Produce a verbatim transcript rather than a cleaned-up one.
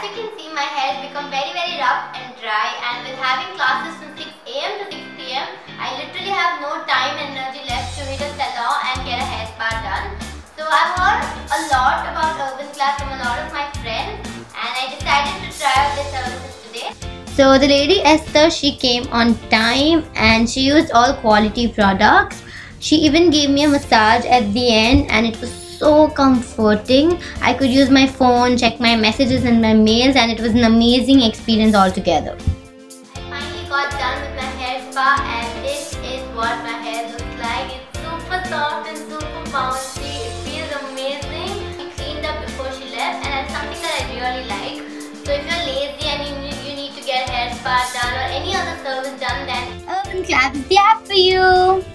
you can see, my hair has become very very rough and dry, and with having classes from six A M to six P M I literally have no time and energy left to hit a salon and get a hair spa done. So I've heard a lot about Urbanclap from a lot of my friends, and I decided to try out their services today. So the lady Esther, she came on time and she used all quality products. She even gave me a massage at the end, and it was so comforting. I could use my phone, check my messages and my mails, and it was an amazing experience altogether. I finally got done with my hair spa, and this is what my hair looks like. It's super soft and super bouncy. It feels amazing. She cleaned up before she left, and that's something that I really like. So if you're lazy and you need, you need to get a hair spa done or any other service done, then Urbanclap is the app for you.